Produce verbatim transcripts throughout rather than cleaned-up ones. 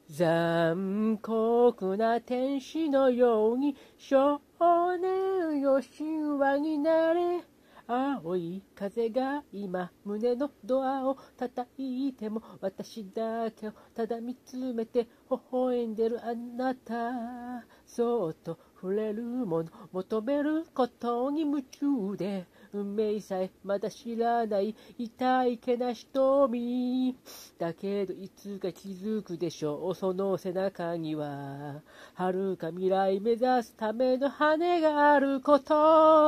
残酷な天使のように少年よ神話になれ。青い風が今胸のドアを叩いても、私だけをただ見つめて微笑んでるあなた。そっと触れるもの求めることに夢中で、運命さえまだ知らない痛いけな瞳だけど、いつか気づくでしょう。その背中には遥か未来目指すための羽があること。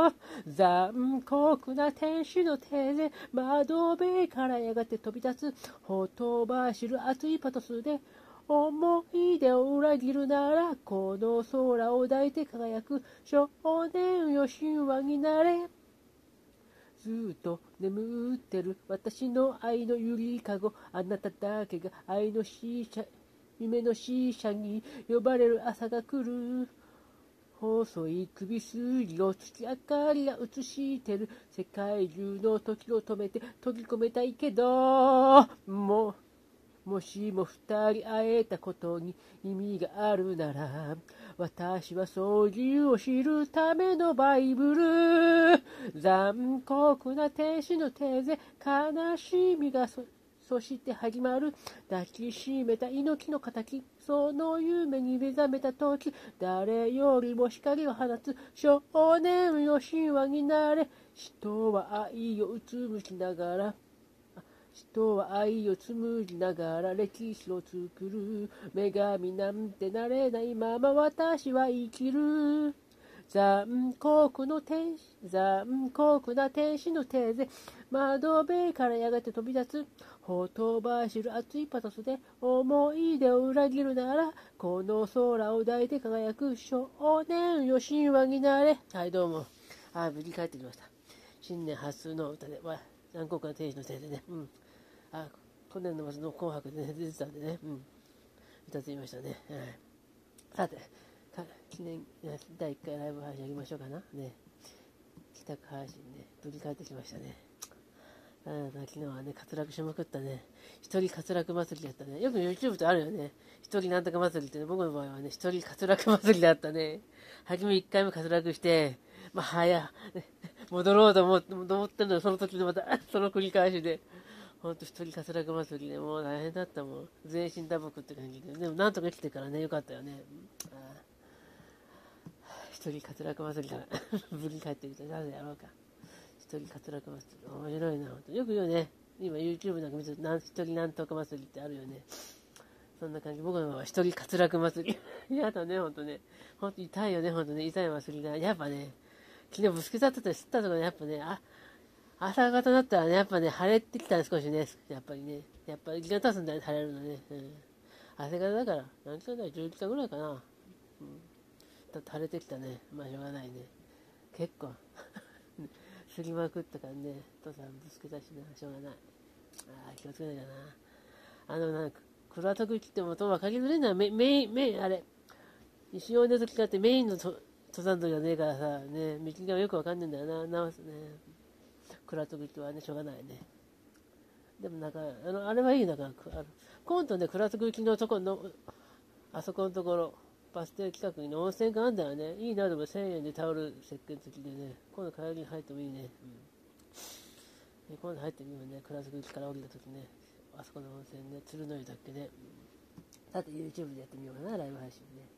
残酷な天使の手で窓辺からやがて飛び立つ、ほとばしる熱いパトスで、思い出を裏切るならこの空を抱いて輝く少年よ神話になれ。ずっと眠ってる私の愛のゆりかご、あなただけが愛の使者、夢の使者に呼ばれる朝が来る。細い首筋を月明かりが映してる。世界中の時を止めて閉じ込めたいけど、もうもしも二人会えたことに意味があるなら、私はそういうを知るためのバイブル。残酷な天使の手で悲しみが そ, そして始まる。抱きしめた命の敵、その夢に目覚めた時、誰よりも光を放つ少年よ神話になれ。人は愛をうつむきながら人は愛を紡ぎながら歴史を作る。女神なんてなれないまま私は生きる。残酷の天使残酷な天使の手で窓辺からやがて飛び立つ、ほとばしる熱いパトスで思い出を裏切るならこの空を抱いて輝く少年よ神話になれ。はい、どうも。あ、無事帰ってきました。新年初の歌で、わ残酷な天使の手でね、うん、あ、去年の末の紅白で、ね、出てたんでね、うん、歌ってみましたね。はい、さて、記念だいいっかいライブ配信やりましょうかな。ね、帰宅配信ね、無事帰ってきましたね。あ昨日はね、滑落しまくったね。一人滑落祭りだったね。よく YouTube ってあるよね。一人なんとか祭りってね、僕の場合はね、一人滑落祭りだったね。初め一回目滑落して、まあ、早、戻ろうと思って、思ってんのその時のまた、その繰り返しで。ほんと一人滑落祭りでもう大変だったもん。全身打撲って感じで。でもなんとか生きてからね、よかったよね。あ一人滑落祭りから無理帰ってきて、誰でやろうか。一人滑落祭り。面白いな、ほんと。よく言うね。今 YouTube なんか見てると、一人なんとか祭りってあるよね。そんな感じ。僕の場合は一人滑落祭り。やだね、ほんとね。ほんと痛いよね、ほんとね。痛い祭りだ。やっぱね、昨日ぶつけちゃったって知ったとかね、やっぱね、あ、朝方だったらね、やっぱね、晴れてきたね、少しね。やっぱりね。やっぱり時間経つんだね、晴れるのね。うん。朝方だから、何時間だよ、じゅうじかんぐらいかな。うん。だって晴れてきたね。まあしょうがないね。結構、すりまくったからね、父さんぶつけたしな、しょうがない。ああ、気をつけなきゃな。あの、なんか、黒跡口ってもと分かりづらいのはメメイン、メイン、あれ、石尾根と違ってメインの登山道じゃねえからさ、ね、道がよくわかんねえんだよな、直すね。黒跡口はね、しょうがないね。でもなんか、あの、あれはいいな、なんか、あの今度ね、黒跡口のとこの、あそこのところ、バス停近くに温泉があるんだよね。いいな、でもせんえんでタオル石鹸付きでね、今度帰りに入ってもいいね。うん、今度入ってみようね、黒跡口から降りたときね、あそこの温泉ね、鶴の湯だっけね。うん、さて YouTube でやってみようかな、ライブ配信ね。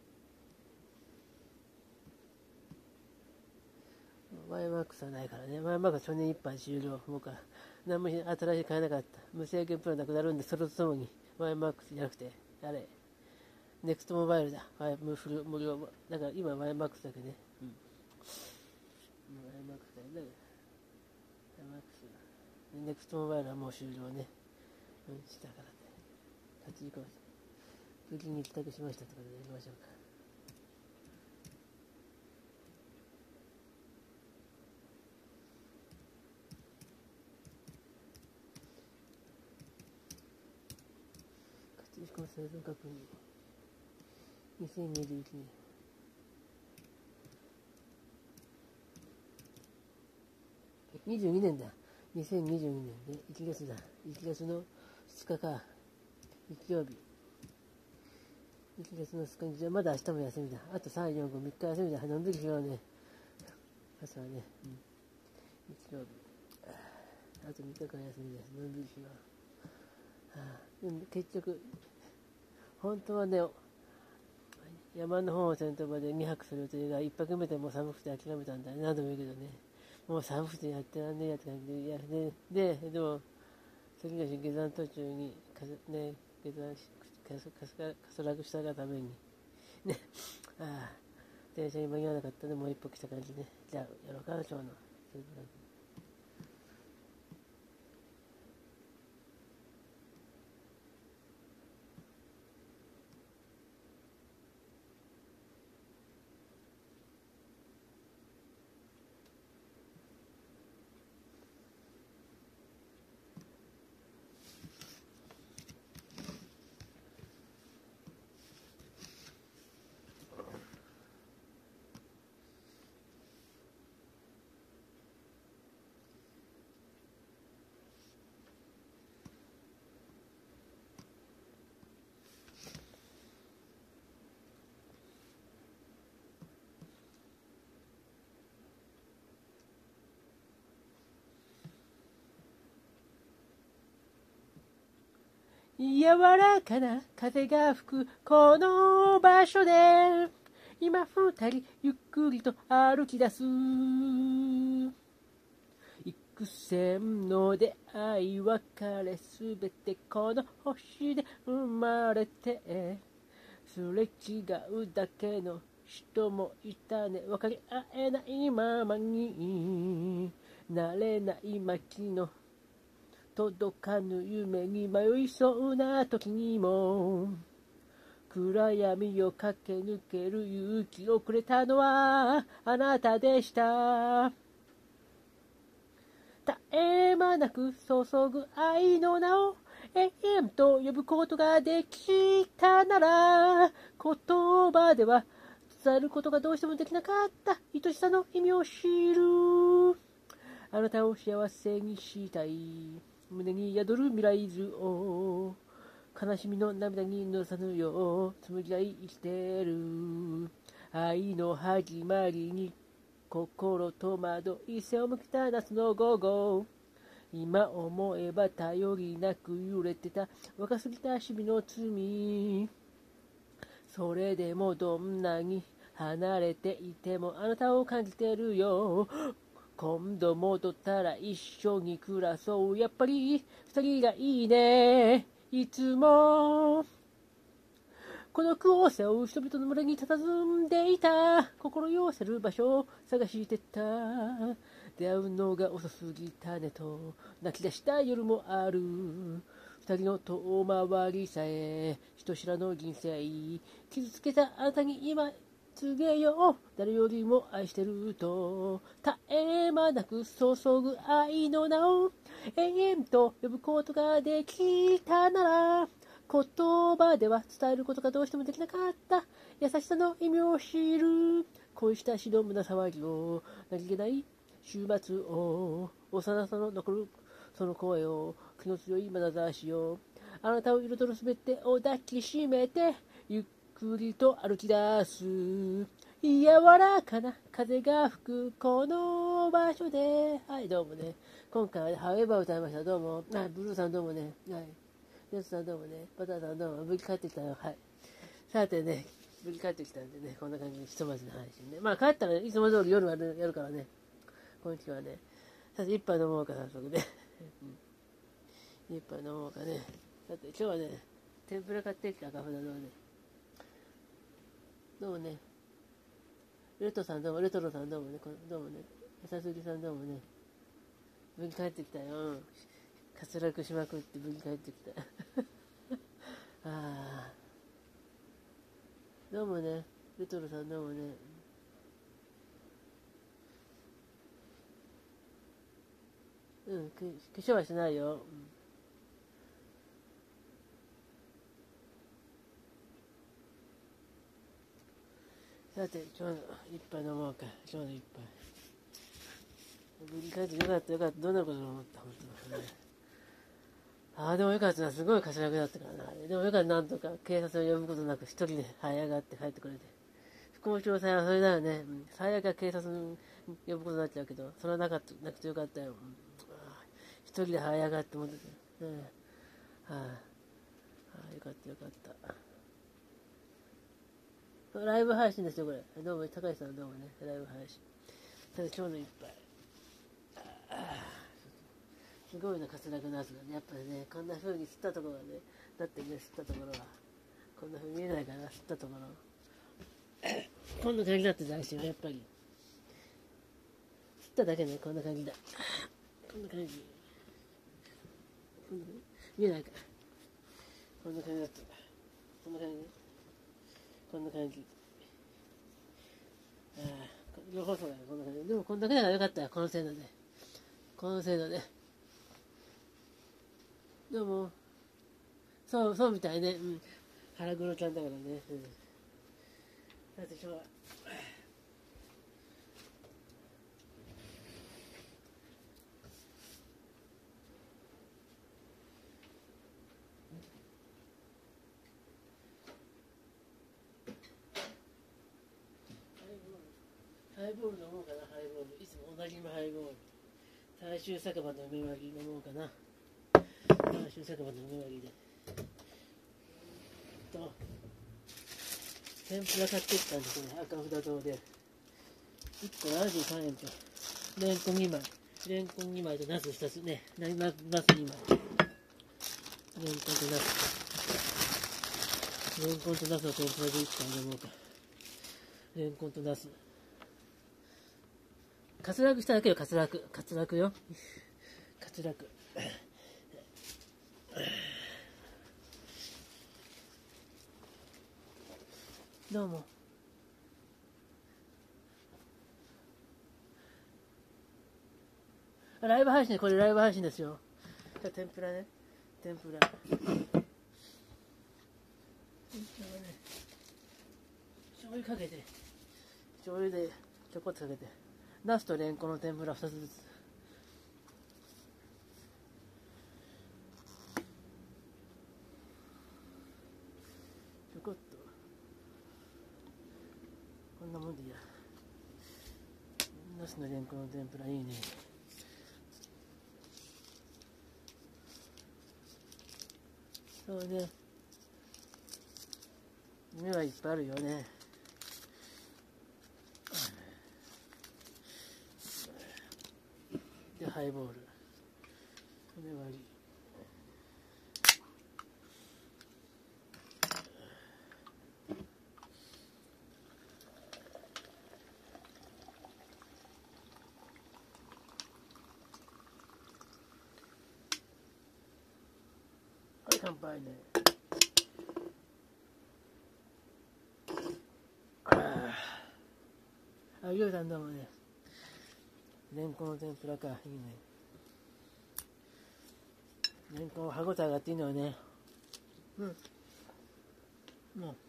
ワイマックスはないからね。ワイマックスは去年いっぱい終了。僕は何も新しい買えなかった。無制限プランなくなるんで、それとともにワイマックスじゃなくて、あれ、ネクストモバイルだ。ワイ無無料。だから今ワイマックスだけね。うん。ワイマックスだよね。ワイマックス。ネクストモバイルはもう終了ね。うん、したからね。立ち行こう。無事に帰宅しましたとかでやりましょうか。勝ち込生存確認。にせんにじゅういちねん。にじゅうにねんだ。にせんにじゅうにねんでいちがつだ。いちがつのふつかか。日曜日。 いちがつのつかにちはまだ明日も休みだ。あとさん、よん、ご、みっか休みだ。のんびりしようね。朝はね、うん、日曜日。あとみっかかん休みです。のんびりしよう。はあ、でも結局、本当はね、山の方を先頭までにはくする予定がいっぱくめでもう寒くて諦めたんだね。何度も言うけどね。もう寒くてやってらんねえやって感じで、いやで、で、でも、次の日下山途中にかね、下山しかすかすか滑落したがためにね、ああ、電車に間に合わなかったのでもう一歩来た感じね。じゃあやろうかな今日の。柔らかな風が吹くこの場所で今二人ゆっくりと歩き出す幾千の出会い別れすべてこの星で生まれてすれ違うだけの人もいたね分かり合えないままになれない街の届かぬ夢に迷いそうな時にも暗闇を駆け抜ける勇気をくれたのはあなたでした絶え間なく注ぐ愛の名を永遠と呼ぶことができたなら言葉では伝えることがどうしてもできなかった愛しさの意味を知るあなたを幸せにしたい胸に宿る未来図を悲しみの涙に濡らさぬよう紡ぎ合い生きてる愛の始まりに心戸惑い背を向けた夏の午後今思えば頼りなく揺れてた若すぎた日々の罪それでもどんなに離れていてもあなたを感じてるよ今度戻ったら一緒に暮らそうやっぱり二人がいいねいつも孤独を背負う人々の群れに佇んでいた心寄せる場所を探してた出会うのが遅すぎたねと泣き出した夜もある二人の遠回りさえ人知らぬ人生傷つけたあなたに今告げよう誰よりも愛してると絶え間なく注ぐ愛の名を永遠と呼ぶことができたなら言葉では伝えることがどうしてもできなかった優しさの意味を知る恋したしの胸騒ぎを何気ない週末を幼さの残るその声を気の強い眼差しをあなたを彩るすべてを抱きしめてゆっくりと歩き出す柔らかな風が吹くこの場所ではいどうもね今回は、ね、ハウエバーを歌いましたどうもあブルーさんどうもねはいネスさんどうもねバターさんどうも無事帰ってきたよはいさてね無事帰ってきたんでねこんな感じでひとまずの配信ねまあ帰ったら、ね、いつも通り夜はやるからね今期はねさて一杯飲もうか早速ね、うん、一杯飲もうかねさて今日はね天ぷら買ってきた赤札のねどうもねレトさんどうもレトロさんどうもねどうもねさすりさんどうもね無事帰ってきたよ滑落しまくって無事帰ってきたああどうもねレトロさんどうもねうん化粧はしてないよ、うんさて、今日の一杯飲もうか。今日の一杯。無理帰ってよかったよかった。どんなこと思った本当に、ね。 ああ、でもよかったな。すごい滑落だったからな。でもよかった。なんとか警察を呼ぶことなく一人で這い上がって帰ってくれて。不幸詳細はそれだよね。うん、最悪は警察に呼ぶことになっちゃうけど、それはなかったなくてよかったよ。うん、一人で這い上がって思ってた。ね、はあ、はあ、よかったよかった。ライブ配信ですよ、これ。どうも、高橋さんどうもね。ライブ配信。ただちょうどいっぱい。すごいな、滑落のやつがね。やっぱりね、こんな風に吸ったところがね、だってね、吸ったところは。こんな風に見えないから、吸ったところ。こんな感じだって大事よ、やっぱり。吸っただけね、こんな感じだ。こんな感じ。こんな感じ見えないか。こんな感じだった。こんな感じ。こんな感じ。ああ、両方そうだよ、こんな感じ。でもこんだけだからよかったよ、この程度で。この程度で。でも、そう、そうみたいね。うん。腹黒ちゃんだからね。うん。だってしょうが。ハイボール飲もうかな、ハイボール。いつも同じハイボール。大衆酒場の梅割り飲もうかな。大衆酒場の梅割りで。と、天ぷら買ってきたんですね、赤札堂で。いっこななじゅうさんえんと、レンコンにまい。レンコンにまいとナスふたつね。ナスにまい。レンコンとナス。レンコンとナスの天ぷらでいっこ飲もうか。レンコンとナス。滑落しただけよ、滑落。滑落よ。滑落。どうも。ライブ配信、これライブ配信ですよ。じゃあ天ぷらね。天ぷら。天ぷらね。醤油かけて。醤油でちょこっとかけて。ナスとレンコンの天ぷらふたつずつ。ちょこっと。こんなもんでいいや。ナスのレンコンの天ぷらいいね。そうね。夢はいっぱいあるよね。で、ハイボール。梅割り。はい、乾杯ね。あ、ゆうさんどうもね。レンコンの天ぷらか、いいね。レンコン歯ごたえがあっていいのよね。うん。もう。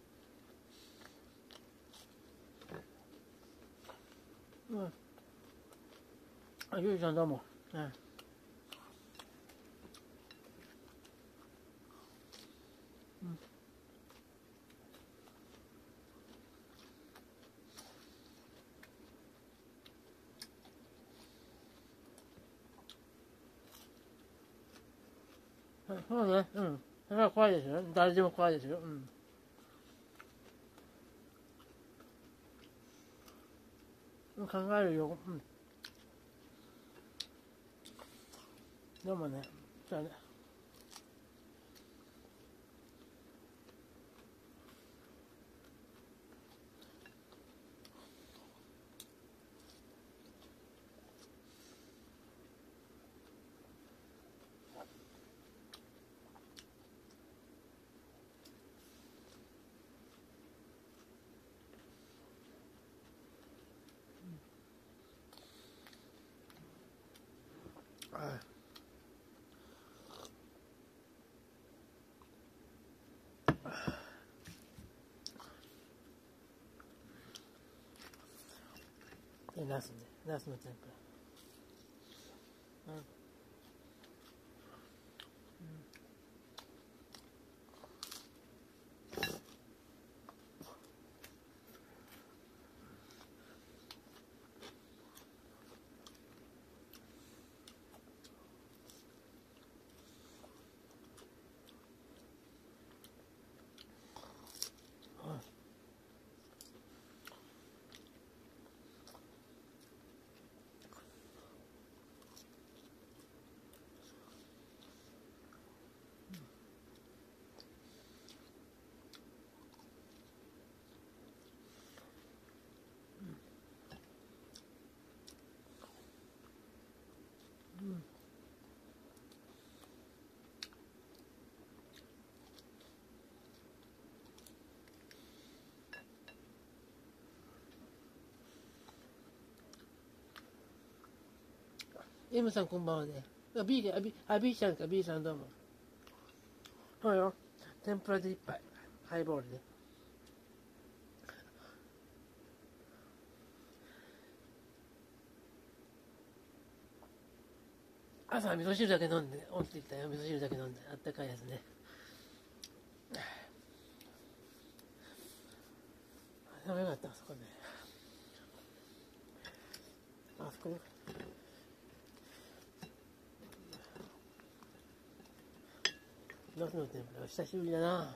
うん。あ、ゆうさんどうも。うん。そうね、うん。それは怖いですよ。誰でも怖いですよ。うん。考えるよ。うん。でもね、そうね。はい。で、ナスね。ナスの天ぷら。うん。 M さんこんばんはね。あ、B で、あ、B、あ、B さんか、B さんどうも。そうよ。天ぷらで一杯。ハイボールで。朝は味噌汁だけ飲んで、起きてきたよ。味噌汁だけ飲んで。あったかいやつね。でもよかった、あそこね。あそこね。ナスの天ぷら久しぶりだな。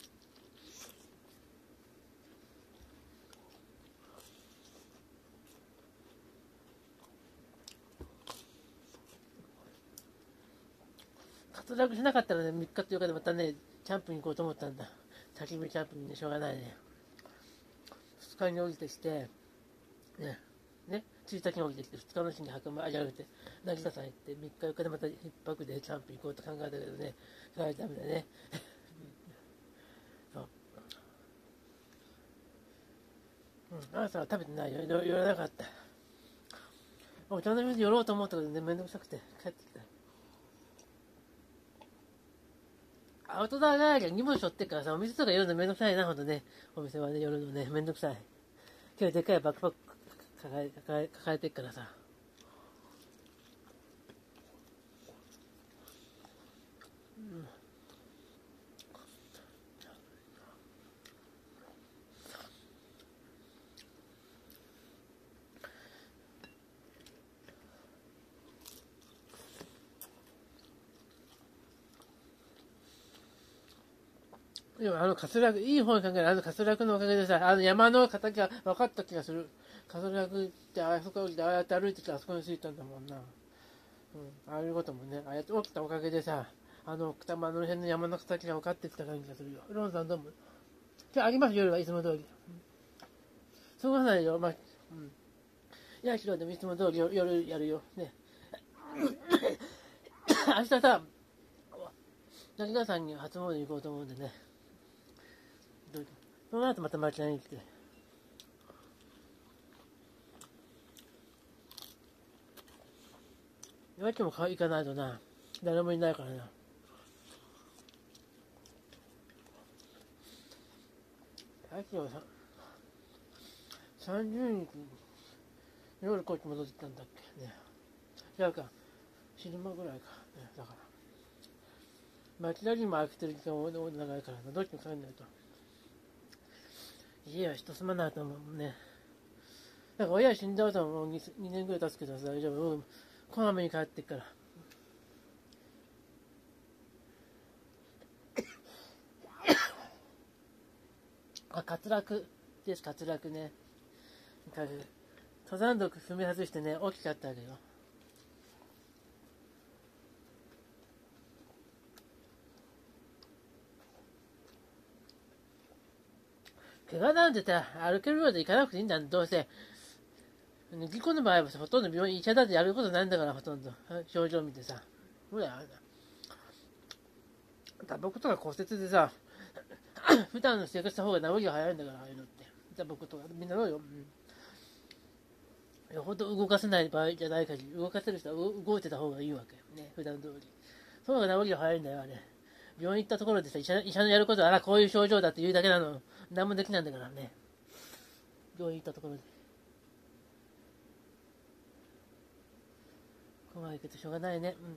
滑落しなかったらね、みっかというかでまたね、キャンプに行こうと思ったんだ。焚き火キャンプにね、しょうがないね。ふつかに降りてきて、ね、ね、ついたちに降りてきて、ふつかのうちに墓場、あ、じゃなくて、成田さん行って、みっかよっかでまたいっぱくでキャンプ行こうと考えたけどね、それはダメだね。そう。うん、朝は食べてないよ。寄らなかった。お茶の水寄ろうと思ったけどね、めんどくさくて帰ってきた。アウトドアガーリ荷物背負ってからさ、お水とか寄るのめんどくさいな、ほんとね。お店はね、寄るのね、めんどくさい。今日でっかいバックパック抱え、抱え、抱えてっからさ。うん。でもあの、カスラク、いい方に考えるあのカスラクのおかげでさ、あの山の形が分かった気がする。カスラクってあそこでああやって歩いてきてあそこに着いたんだもんな。うん。ああいうこともね、ああやって起きたおかげでさ、あの、多分あの辺の山の形が分かってきた感じがするよ。ロンさんどうも。今日あります、夜はいつも通り。うん、そうがないよ。まあ、うん。いや、しろでもいつも通り夜やるよ。ね。明日さ、成田さんに初詣行こうと思うんでね。その後また町屋に来て。今日も行かないとな。誰もいないからな。さっきはさ、さんじゅうにち夜こっち戻ってきたんだっけね。違うか。昼間ぐらいか。ね、だから。町屋にも空けてる時間も長いからな。どっちも帰んないと。家は人住まないと思うね。なんか親死んだ後ももう 2, にねんぐらい経つけどさ、大丈夫。僕、こまめに帰ってっから。あ、滑落です、滑落ね。登山道踏み外してね、大きかったわけよ。怪我なんてさ、歩けるようで行かなくていいんだ。どうせ。事故の場合はほとんど病院、医者だってやることないんだから、ほとんど。症状見てさ。ほら、打撲とか骨折でさ、普段の生活した方が治りが早いんだから、ああいうのって。打撲とか、みんなそうよ。うん。よほど動かせない場合じゃない限り、動かせる人は動いてた方がいいわけ。ね、普段通り。その方が治りが早いんだよ、あれ。病院行ったところでさ、医者医者のやることは、あら、こういう症状だって言うだけなの。何もできないんだからね。病院行ったところで。怖いけどしょうがないね。うん。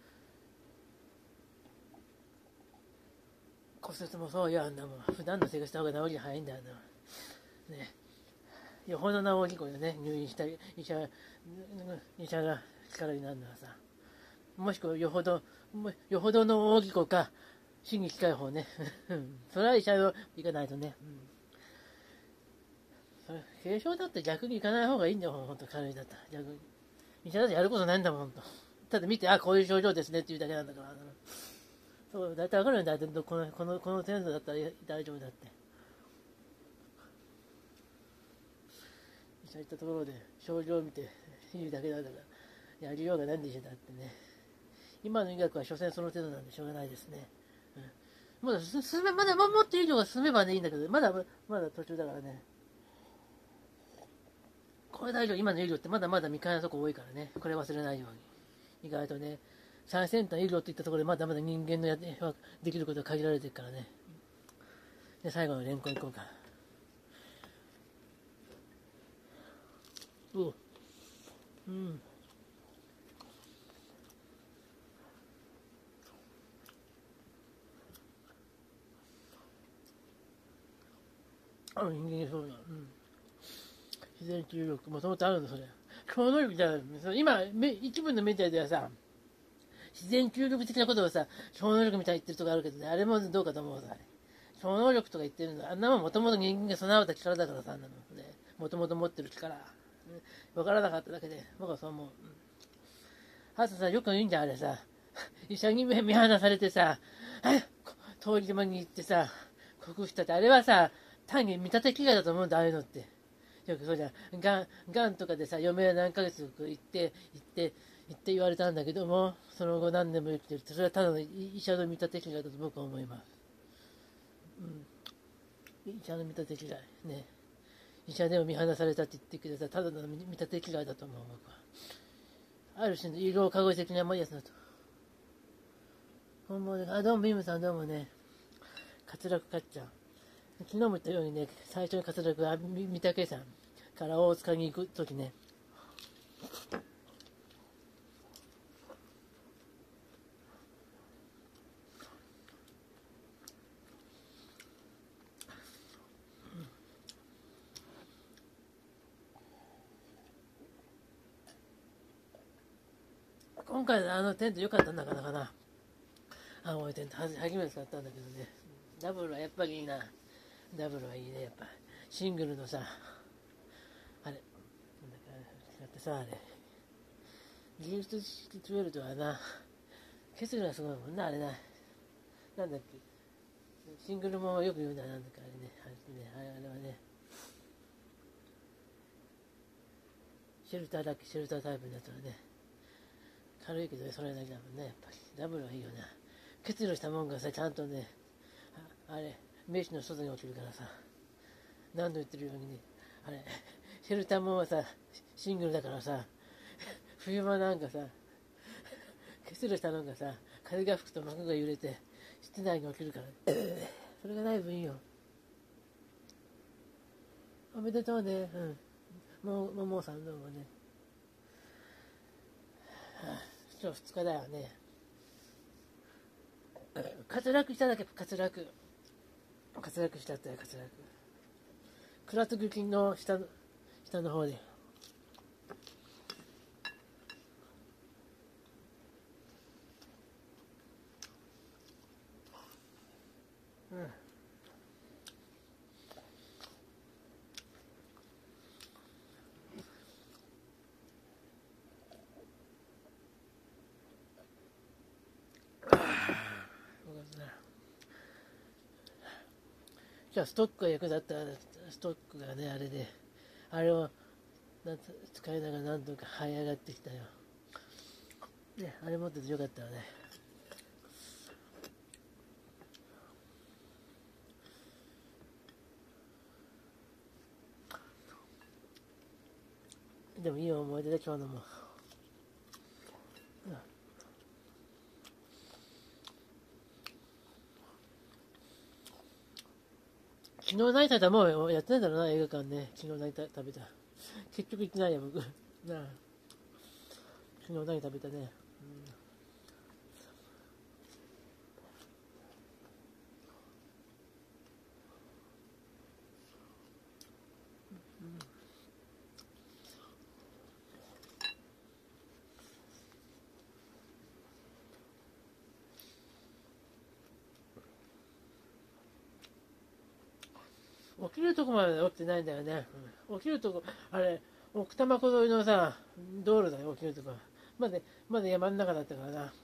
骨折もそうよ、あんなもん。普段の生活した方が治りが早いんだよ、あんなもん。ね。よほどな大きい子よね、入院したり、医者、医者が力になるのはさ。もしくはよほど、よほどの大きい子か、死に近い方ね。それは医者を行かないとね。うん、軽症だって逆に行かない方がいいんだよ、ほんと軽いだったら。逆に。医者だってやることないんだもん、ほんと。ただ見て、あ、こういう症状ですねっていうだけなんだから。そう、だいたいわかるんだよ、この、この、この程度だったら大丈夫だって。そういったところで症状を見て言うだけなんだからやりようがないんでしょだってね。今の医学は所詮その程度なんでしょうがないですね。うん、まだ進めまだもっと以上が進めばねいいんだけど、まだまだ途中だからね。 これ大丈夫、今の医療ってまだまだ未開なとこ多いからね、これ忘れないように。意外とね、最先端医療っていったところでまだまだ人間のやできることが限られてるからね。で、最後のレンコンいこうか。おうん。あ、人間そうだ。うん。自然治癒力、もともとあるの、それ。超能力じゃ、今、一部のメディアではさ、自然治癒力的なことをさ、超能力みたいに言ってるとこあるけどね、あれもどうかと思うさ。超能力とか言ってるの、あんなもんもともと人間が備わった力だからさ、あんなのね、もともと持ってる力。わからなかっただけで、僕はそう思う。あとさ、よく言うんじゃん、あれさ、医者に見放されてさ、通り魔に行ってさ、克服したって、あれはさ、単に見立て機械だと思うんだ、ああいうのって。よくそうじゃん。がん、がんとかでさ、余命何ヶ月行って、行って、行って言われたんだけども、その後何年も生きてるって、それはただの医者の見立て機械だと僕は思います。うん。医者の見立て機械。ね。医者でも見放されたって言ってくれたただの見立て機械だと思う、僕は。ある種の医療科学的なやつだと。本物で、あ、どうも、ビームさん、どうもね。滑落かっちゃん。昨日も言ったようにね、最初に滑落は三宅さんから大塚に行くときね、今回のあのテント良かったんだからかな。青いテント、初めて使ったんだけどね。ダブルはやっぱりいいな。ダブルはいいね、やっぱ。シングルのさ、あれ、なんだか、使ってさ、あれ。ギフト式じゅうにはな、結露がすごいもんな、あれな。なんだっけ。シングルもよく言うんだ、なんだかあれね。あれね、あれあれはね。シェルターだっけ、シェルタータイプのやつはね。軽いけど、それだけだもんね、やっぱり。ダブルはいいよな。結露したもんがさ、ちゃんとね、あれ、名刺の外に落ちるからさ、何度言ってるようにね、あれ、シェルターもはさ、シングルだからさ、冬場なんかさ、結露したのがさ、風が吹くと幕が揺れて、室内に落ちるから、それがない分いいよ。おめでとうね、うん。もう、ももさんどうもね。はあ、今日二日だよね。滑落しただけ、滑落。滑落しちゃったよ、滑落。倉津口の下の、下の方で。うん。じゃあストックが役立ったストックがね、あれで、あれをなん使いながらなんとか這い上がってきたよ。ね、あれ持っててよかったわね。でもいい思い出で今日のも。うん、昨日何食べたもうやってないんだろうな、映画館ね。昨日何食べた。結局行ってないよ、僕。なあ、昨日何食べたね。うん、起きるとこまで起きてないんだよね。うん、起きるとこ、あれ、奥多摩湖沿いのさ、道路だよ、起きるとこ。まだ、まだ山の中だったからな。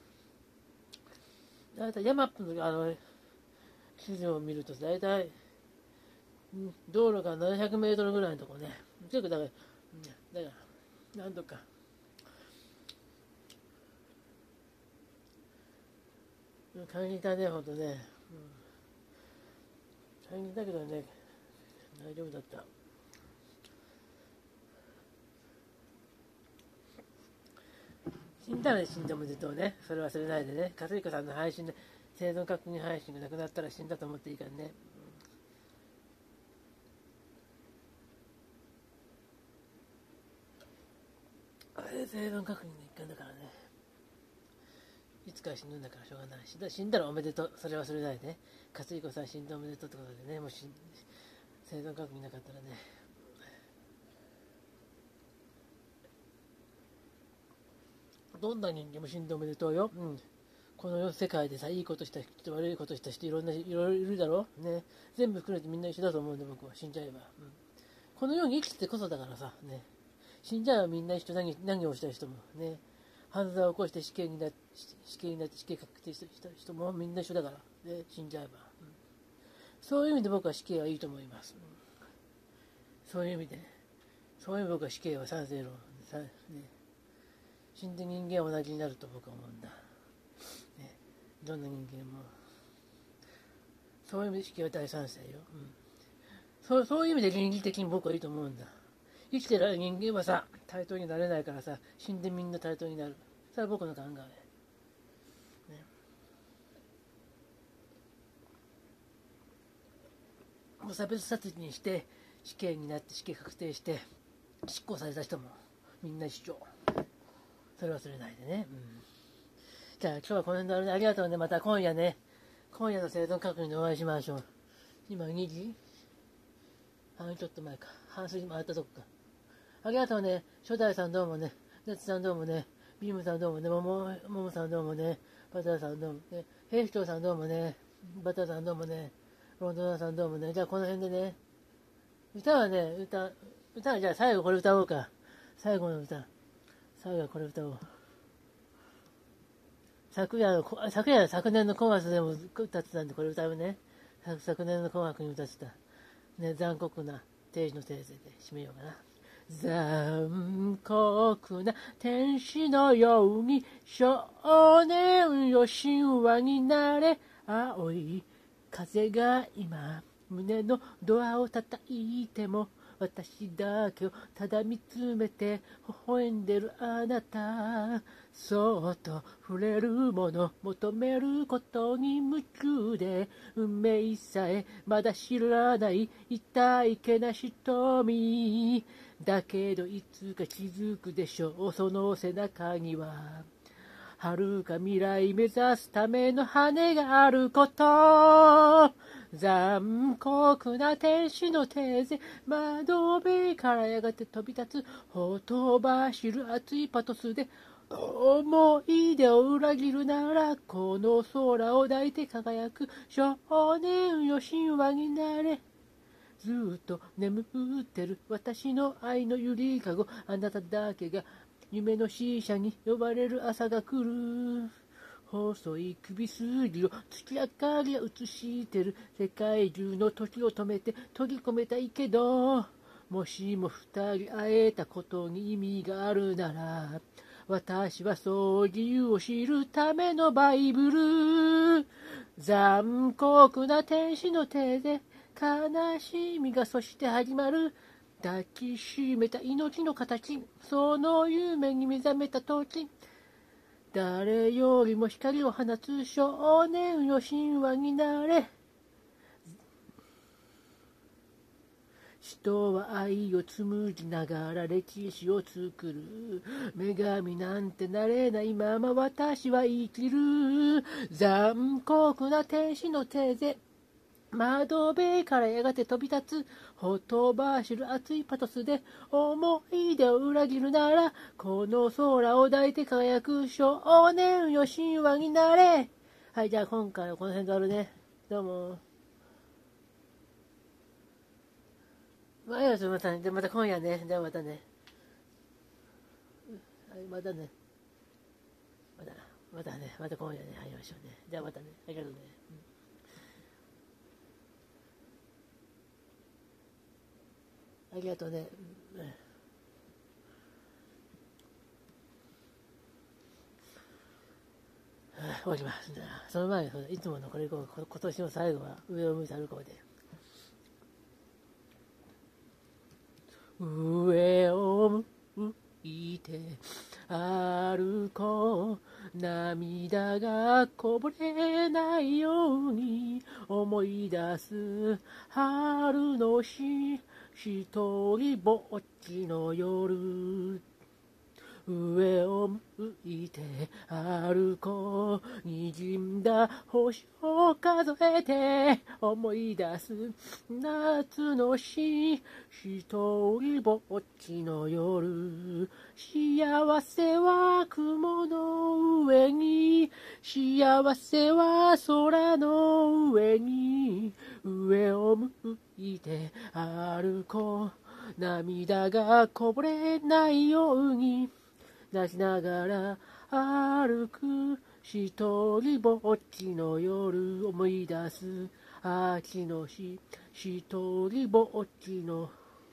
うん、だいたい山っの、あの、地図を見ると、だいたい、道路がななひゃくメートルぐらいのとこね。結構だから、だから、なんとか。感じたね、ほんとね。うん、感じたけどね、大丈夫だった。 死んだら死んでもずっとね、それ忘れないでね。かついこさんの配信で、生存確認配信がなくなったら死んだと思っていいからね。あれ生存確認の一環だからね。いつか死ぬんだからしょうがない。死んだ死んだらおめでとう。それ忘れないでね。かついこさん死んでおめでとうってことでね。もし生存確認なかったらね。どんな人間も死んでおめでとうよ。うん。この世界でさ、いいことした人、悪いことした人、いろんな、いろいろいるだろうね。全部含めてみんな一緒だと思うんで、僕は。死んじゃえば。うん。この世に生きてこそだからさ、ね。死んじゃえばみんな一緒、何、何をした人もね。犯罪を起こして死刑になって、死刑になって死刑確定した人もみんな一緒だから、ね。死んじゃえば。うん、そういう意味で僕は死刑はいいと思います。うん、そういう意味で、そういう意味で僕は死刑は賛成論。さね、死んで人間は同じになると僕は思うんだ。ね、どんな人間も。そういう意味で死刑は大賛成よ。うん、そうそういう意味で倫理的に僕はいいと思うんだ。生きてる人間はさ、対等になれないからさ、死んでみんな対等になる。それは僕の考え。ね、無差別殺人にして死刑になって死刑確定して執行された人もみんな一緒。それ忘れないでね。うん、じゃあ今日はこの辺でありがとうね。また今夜ね、今夜の生存確認でお会いしましょう。今にじ半ちょっと前か。半過ぎ回ったとこか。ありがとうね。初代さんどうもね。ネツさんどうもね。ビームさんどうもね。もも、ももさんどうもね。バターさんどうもね。兵士長さんどうもね。バターさんどうもね。ロンドナーさんどうもね。じゃあこの辺でね。歌はね、歌、歌はじゃあ最後これ歌おうか。最後の歌。最後はこれ歌おう。昨夜の、昨夜、昨年の紅白でも歌ってたんで、これ歌うね。昨年の紅白に歌ってた。ね、残酷な定時の訂正で締めようかな。残酷な天使のように少年よ神話になれ。青い風が今胸のドアを叩いても私だけをただ見つめて微笑んでるあなた。そっと触れるもの求めることに夢中で運命さえまだ知らない痛いけな瞳だけどいつか気づくでしょう。その背中には遥か未来目指すための羽があること。残酷な天使の手で窓辺からやがて飛び立つほとばしる熱いパトスで思い出を裏切るならこの空を抱いて輝く少年よ神話になれ。ずっと眠ってる私の愛のゆりかごあなただけが夢の使者に呼ばれる朝が来る。細い首筋を月明かりが映してる世界中の時を止めて閉じ込めたいけどもしも二人会えたことに意味があるなら私はそう理由を知るためのバイブル。残酷な天使の手で悲しみがそして始まる。抱きしめた命の形その夢に目覚めた時誰よりも光を放つ少年よ神話になれ。人は愛を紡ぎながら歴史を作る。女神なんてなれないまま私は生きる。残酷な天使の手で窓辺からやがて飛び立つほとばしる熱いパトスで思い出を裏切るならこの空を抱いて輝く少年よ神話になれ。はい、じゃあ今回はこの辺であるね。どうも。まあ、いや、またね。で、また今夜ね。ではまたね。はい、またね。また、またね。また今夜ね。会いましょうね。じゃあまたね。ありがとうね。うん、ありがとうね。うん、終わります。その前に、いつものこれ、今年の最後は上を向いて歩こうで。上を向いて歩こう涙がこぼれないように思い出す春の日一人ぼっちの夜上を向いて歩こう滲んだ星を数えて思い出す夏の日一人ぼっちの夜幸せは雲の上に幸せは空の上に上を向いて歩こう涙がこぼれないように泣きながら歩く一人ぼっちの夜思い出す秋の日一人ぼっちの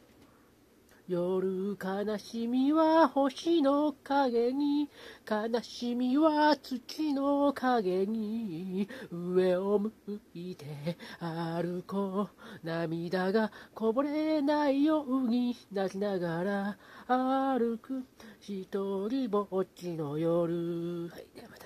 夜悲しみは星の影に悲しみは月の影に上を向いて歩こう涙がこぼれないように泣きながら歩く一人ぼっちの夜、はい、ではまた。